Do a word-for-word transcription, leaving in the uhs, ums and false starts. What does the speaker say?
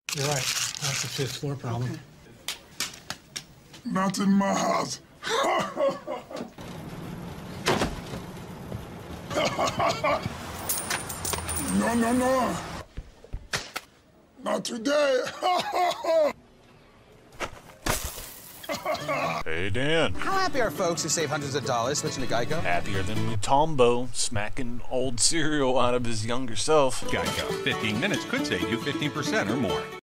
You're right. That's a fifth floor problem. Okay. Not in my house. No, no, no. Not today. Hey, Dan. How happy are folks who save hundreds of dollars switching to Geico? Happier than muTOMbo smacking old cereal out of his younger self. Geico. fifteen minutes could save you fifteen percent or more.